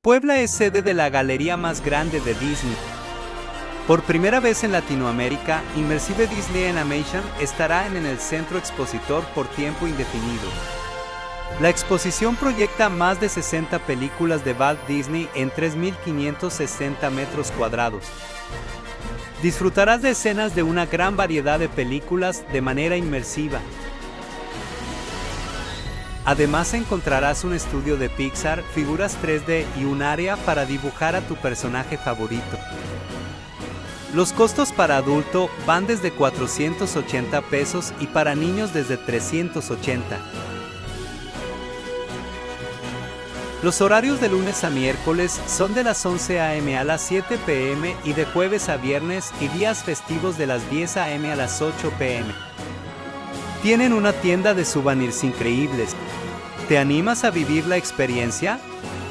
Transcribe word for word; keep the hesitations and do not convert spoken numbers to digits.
Puebla es sede de la galería más grande de Disney. Por primera vez en Latinoamérica, Immersive Disney Animation estará en el centro expositor por tiempo indefinido. La exposición proyecta más de sesenta películas de Walt Disney en tres mil quinientos sesenta metros cuadrados. Disfrutarás de escenas de una gran variedad de películas de manera inmersiva. Además encontrarás un estudio de Pixar, figuras tres D y un área para dibujar a tu personaje favorito. Los costos para adulto van desde cuatrocientos ochenta pesos y para niños desde trescientos ochenta. Los horarios de lunes a miércoles son de las once a eme a las siete pe eme y de jueves a viernes y días festivos de las diez a eme a las ocho pe eme. Tienen una tienda de souvenirs increíbles. ¿Te animas a vivir la experiencia?